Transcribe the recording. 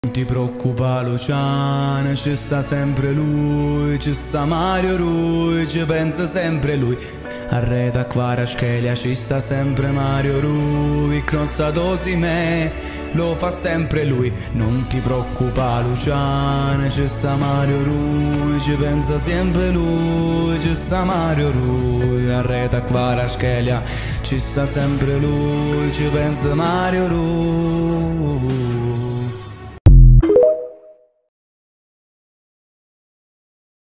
Non ti preoccupa Luciano, ci sta sempre lui, ci sta Mario Rui, ci pensa sempre lui. A Reta Quara Schelia ci sta sempre Mario Rui, crossato me, lo fa sempre lui. Non ti preoccupa Luciano, ci sta Mario Rui, ci pensa sempre lui, ci sta Mario Rui. A Reta Quara Schelia ci sta sempre lui, ci pensa Mario Rui.